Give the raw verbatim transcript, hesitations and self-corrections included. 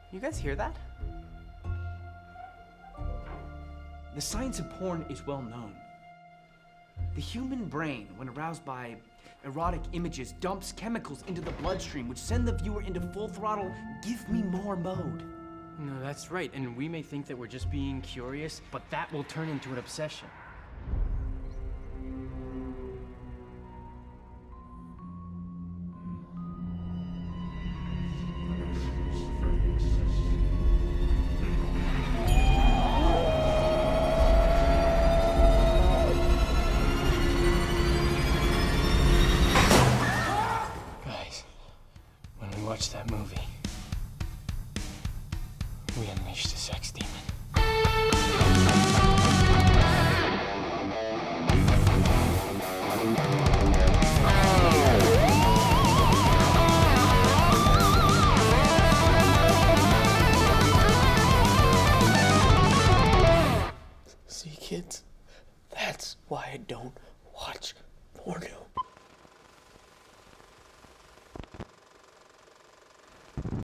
You guys hear that? The science of porn is well known. The human brain, when aroused by erotic images, dumps chemicals into the bloodstream which send the viewer into full throttle, give me more mode. No, that's right, and we may think that we're just being curious, but that will turn into an obsession. Guys, when we watched that movie, we unleashed a sex demon. See, kids, that's why I don't watch porno.